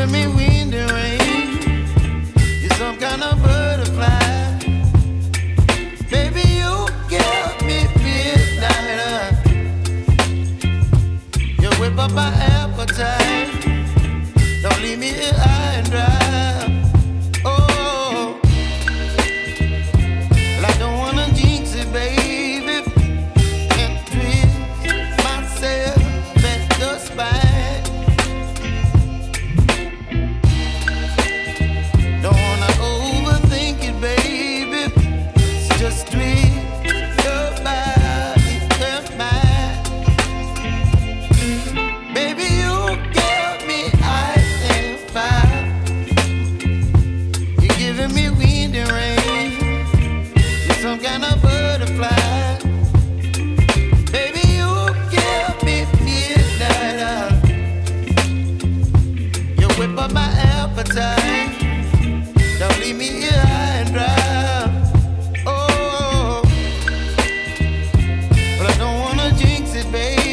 giving me wind and rain. You're some kind of butterfly. Baby, you give me midnight. You whip up my appetite. Don't leave me here high and dry. Oh, well, I don't wanna jinx it, baby, and twist myself at the spine. Don't wanna overthink it, baby. It's just twist your body and mine. Baby, you give me ice and fire. You're giving me wind and rain. You're some kind of butterfly. Baby, you give me midnight. You whip up my appetite. Don't leave me